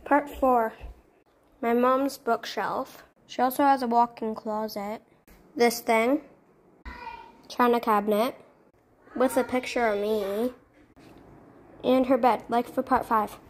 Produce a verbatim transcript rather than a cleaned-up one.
Part four. My mom's bookshelf. She also has a walk-in closet. This thing. China cabinet. With a picture of me. And her bed, like for part five.